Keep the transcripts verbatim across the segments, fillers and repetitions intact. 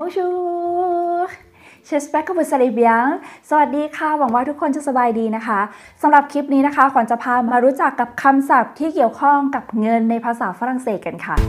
Bonjour J'espère que vous allez bien สวัสดีค่ะหวังว่าทุกคนจะสบายดีนะคะสำหรับคลิปนี้นะคะขวัญจะพามารู้จักกับคำศัพท์ที่เกี่ยวข้องกับเงินในภาษาฝรั่งเศสกันค่ะ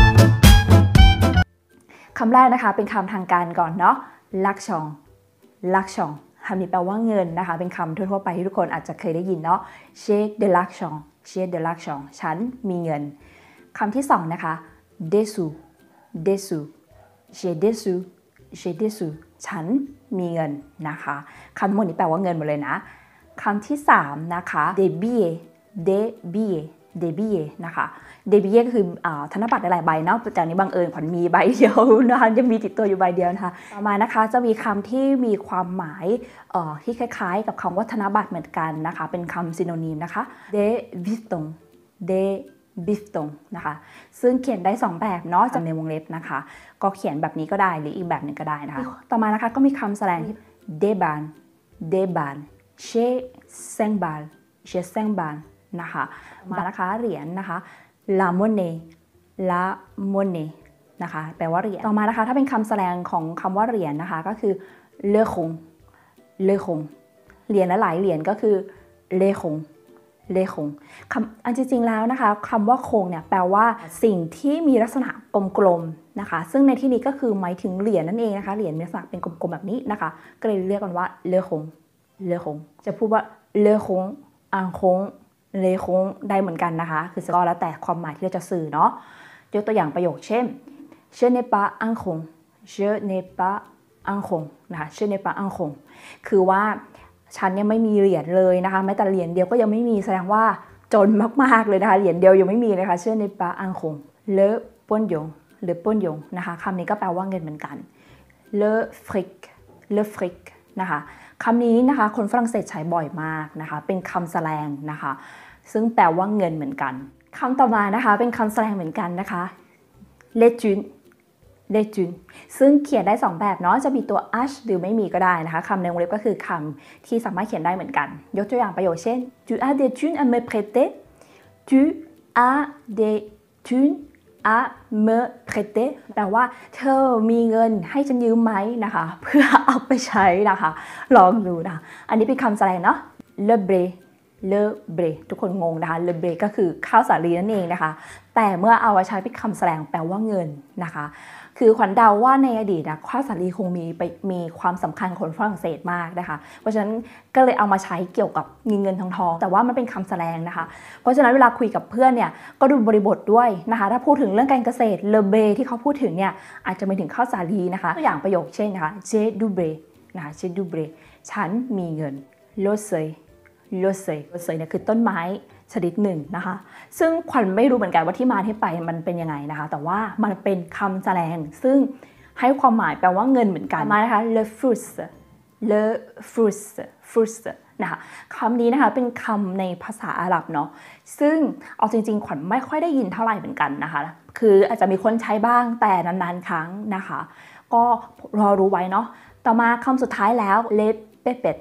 คำแรกนะคะเป็นคำทางการก่อนเนาะ l'argent l'argent คำนี้แปลว่าเงินนะคะเป็นคำทั่วๆไปที่ทุกคนอาจจะเคยได้ยินเนาะ j'ai de l'argent j'ai de l'argent ฉันมีเงินคำที่สองนะคะ des sous des sous j'ai des sous j'ai des sous ฉันมีเงินนะคะคำทั้งหมดนี้แปลว่าเงินหมดเลยนะคำที่สามนะคะ des billets des billets des billets นะคะ des billets ก็คือธนบัตรหลายใบเนาะแต่อันนี้บังเอิญขวัญมีใบเดียวนะคะยังมีติดตัวอยู่ใบเดียวนะคะต่อมานะคะจะมีคำที่มีความหมายที่คล้ายๆกับคำว่าธนบัตรเหมือนกันนะคะเป็นคำซิโนนีมนะคะ des bifton desบิฟตงนะคะซึ่งเขียนได้สองแบบเนาะจากในวงเล็บนะคะก็เขียนแบบนี้ก็ได้หรืออีกแบบหนึ่งก็ได้นะคะต่อมานะคะก็มีคำแสดงที่เดบานเดบานเชเซงบาลเชเซงบาลนะคะมานะคะเหรียญนะคะลาโมเนลาโมเนนะคะแปลว่าเหรียญต่อมานะคะถ้าเป็นคำแสดงของคำว่าเหรียญนะคะก็คือเลคงเลคงเหรียญและหลายเหรียญก็คือเลคงเลคงคำอันจริงๆแล้วนะคะคำว่าคงเนี่ยแปลว่าสิ่งที่มีลักษณะกลมๆนะคะซึ่งในที่นี้ก็คือหมายถึงเหรียญนั่นเองนะคะเหรียญมีลักษณะเป็นกลมๆแบบนี้นะคะก็เลยเรียกกันว่าเลคงเลคงจะพูดว่าเลคงอังคงเลคงได้เหมือนกันนะคะคือก็แล้วแต่ความหมายที่เราจะสื่อเนาะยกตัวอย่างประโยคเช่น je n'ai pas un cong je n'ai pas un cong นะคะ je n'ai pas un cong คือว่าฉันเนี่ยไม่มีเหรียญเลยนะคะแม้แต่เหรียญเดียวก็ยังไม่มีแสดงว่าจนมากๆเลยนะคะเหรียญเดียวยังไม่มีเลยค่ะเชื่อในปาอังคงเลป้นยงหรือป้นยงนะคะคำนี้ก็แปลว่าเงินเหมือนกันเลฟริกเลฟริกนะคะคำนี้นะคะคนฝรั่งเศสใช้บ่อยมากนะคะเป็นคำแสลงนะคะซึ่งแปลว่าเงินเหมือนกันคำต่อมานะคะเป็นคำแสลงเหมือนกันนะคะเลจุนเลจุนซึ่งเขียนได้สองแบบเนาะจะมีตัว h หรือไม่มีก็ได้นะคะคำในวงเล็บก็คือคำที่สามารถเขียนได้เหมือนกันยกตัวอย่างประโยคเช่น tu as des thunes à me prêter tu as des thunes à me prêter แปลว่าเธอมีเงินให้ฉันยืมไหมนะคะเพื่อเอาไปใช้นะคะลองดูนะอันนี้เป็นคำแสดงเนาะ le bre le bre ทุกคนงงนะคะ le bre ก็คือข้าวสาลีนั่นเองนะคะแต่เมื่อเอามาใช้เป็นคำแสดงแปลว่าเงินนะคะคือขวัญเดาว่าในอดีตนะข้าวสาลีคงมีไปมีความสำคัญคนฝรั่งเศสมากนะคะเพราะฉะนั้นก็เลยเอามาใช้เกี่ยวกับเงินเงินทองทองแต่ว่ามันเป็นคำแสดงนะคะเพราะฉะนั้นเวลาคุยกับเพื่อนเนี่ยก็ดูบริบทด้วยนะคะถ้าพูดถึงเรื่องการเกษตรเลเบที่เขาพูดถึงเนี่ยอาจจะไม่ถึงข้าวสาลีนะคะตัวอย่างประโยคเช่นนะคะเจดูเบนะคะเจดูเบฉันมีเงินโลเซยโลเซยโลเซยเนี่ยคือต้นไม้ชนิดหนึ่งนะคะซึ่งขวัญไม่รู้เหมือนกันว่าที่มาที่ไปมันเป็นยังไงนะคะแต่ว่ามันเป็นคำแสดงซึ่งให้ความหมายแปลว่าเงินเหมือนกันมานะคะ le fruit le fruit fruit นะคะคำนี้นะคะเป็นคำในภาษาอาหรับเนาะซึ่งเอาจริงๆขวัญไม่ค่อยได้ยินเท่าไหร่เหมือนกันนะคะคืออาจจะมีคนใช้บ้างแต่นานๆครั้งนะคะก็รอรู้ไว้เนาะต่อมาคำสุดท้ายแล้ว le pepet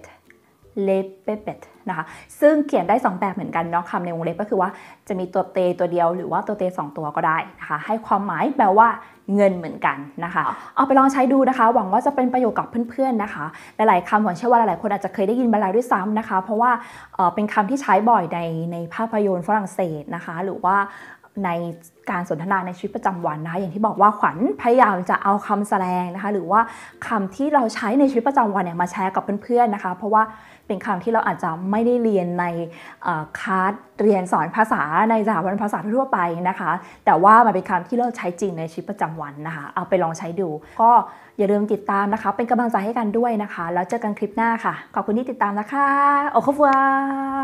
le pepet นะคะซึ่งเขียนได้สองแบบเหมือนกันเนาะคำในวงเล็บก็คือว่าจะมีตัวเตตัวเดียวหรือว่าตัวเตสองตัวก็ได้นะคะให้ความหมายแปลว่าเงินเหมือนกันนะคะเอาไปลองใช้ดูนะคะหวังว่าจะเป็นประโยชน์กับเพื่อนๆนะคะหลายๆคำหวังเชื่อว่าหลายๆคนอาจจะเคยได้ยินมาแล้วด้วยซ้ำนะคะเพราะว่าเอ่อเป็นคำที่ใช้บ่อยในในภาพยนตร์ฝรั่งเศสนะคะหรือว่าในการสนทนาในชีวิตประจำวันนะคะอย่างที่บอกว่าขวัญพยายามจะเอาคำแสดงนะคะหรือว่าคำที่เราใช้ในชีวิตประจำวันเนี่ยมาแชร์กับเพื่อนๆนะคะเพราะว่าเป็นคำที่เราอาจจะไม่ได้เรียนในคลาสเรียนสอนภาษาในสถาบันภาษาทั่วไปนะคะแต่ว่ามันเป็นคำที่เราใช้จริงในชีวิตประจำวันนะคะเอาไปลองใช้ดูก็อย่าลืมติดตามนะคะเป็นกำลังใจให้กันด้วยนะคะแล้วเจอกันคลิปหน้าค่ะขอบคุณที่ติดตามนะคะโอเคฟัว